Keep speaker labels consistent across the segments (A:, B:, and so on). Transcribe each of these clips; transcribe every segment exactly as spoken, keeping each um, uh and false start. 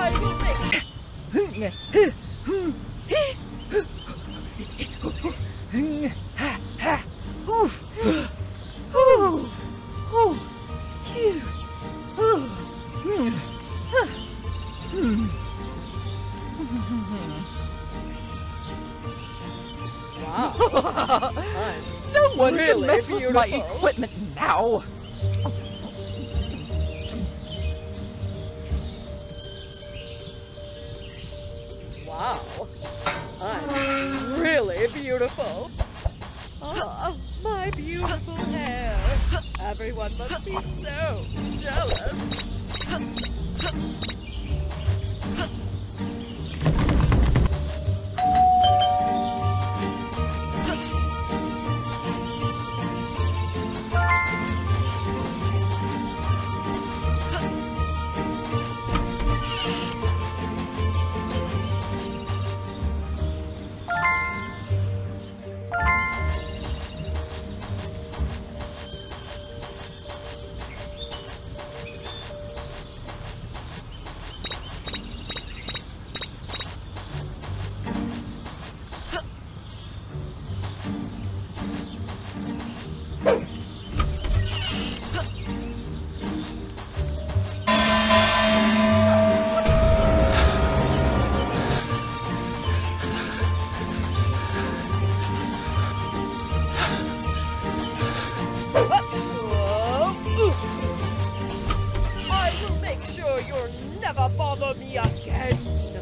A: I will make
B: Oof! Oh! Oh! Phew! Oh! Hmm. Hmm.
A: Wow.
B: No one
A: really
B: can mess with my
A: beautiful.
B: equipment now.
A: Wow. I'm really beautiful. Ah, my beautiful hair. Everyone must be so jealous. I will make sure you'll never bother me again.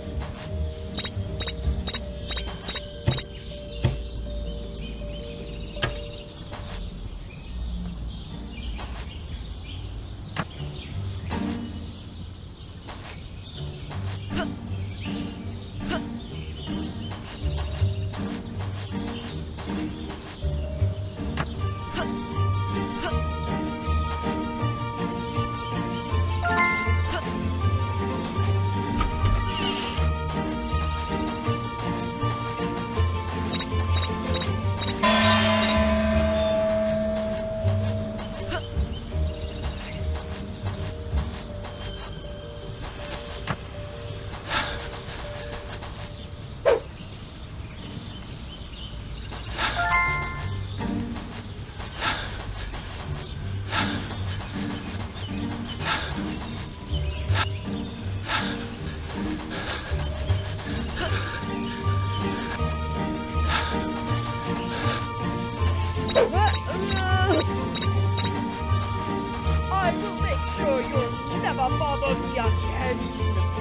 A: I will make sure you'll never bother me again.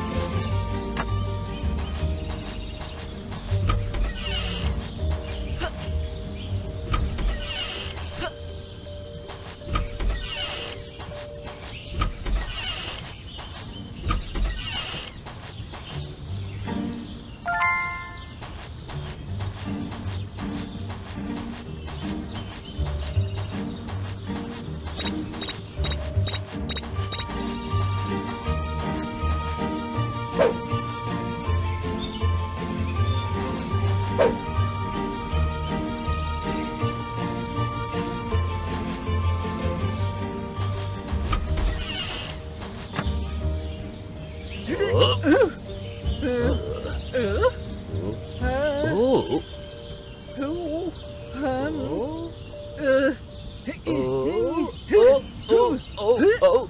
C: Oh.
B: Who? Um.
C: Oh.
B: Uh.
C: Oh. Oh. Oh. Oh.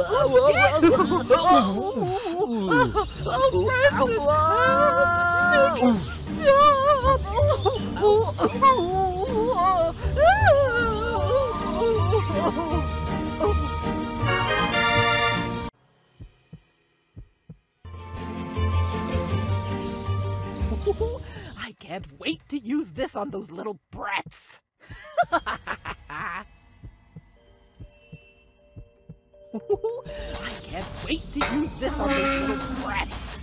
B: Oh, oh, Francis! Help! Stop! Oh, oh, oh. I can't wait to use this on those little brats. I can't wait to use this on those little brats.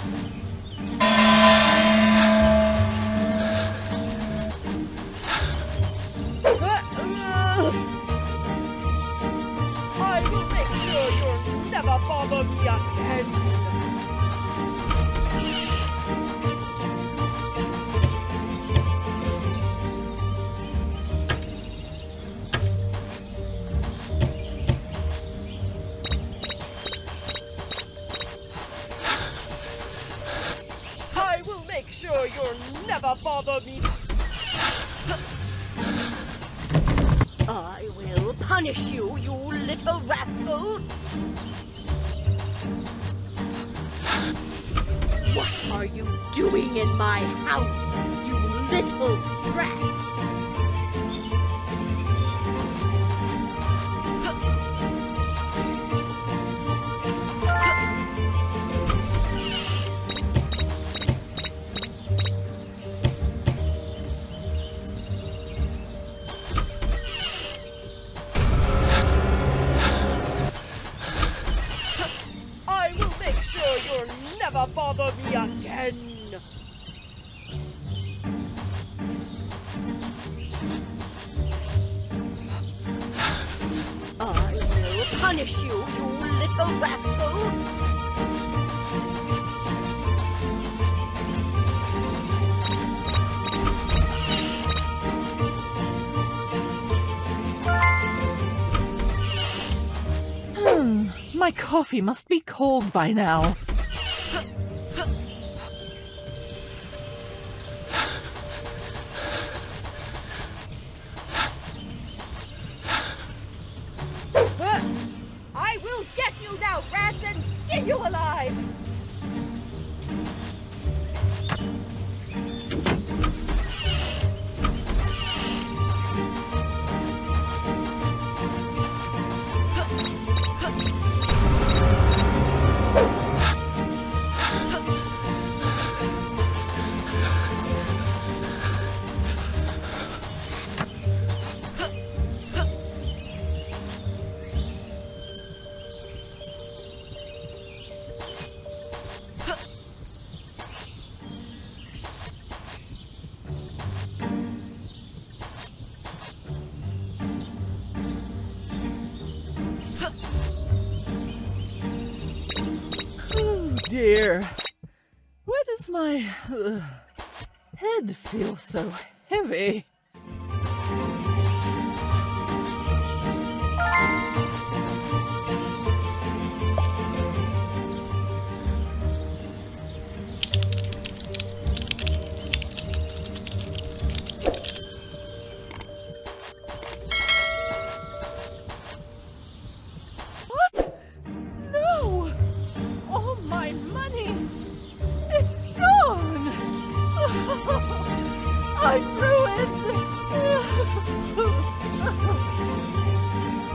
A: I will make sure you'll never bother me again. I will make sure you'll never bother me.
D: I will punish you, you little rascals! What are you doing in my house, you little brat?
A: You'll never bother me again.
D: I will punish you, you little rascals!
B: Hmm, my coffee must be cold by now.
A: I will get you now, rats, and skin you alive!
B: Dear, why does my uh, head feel so heavy? What? No! All my money! It's gone! I'm ruined!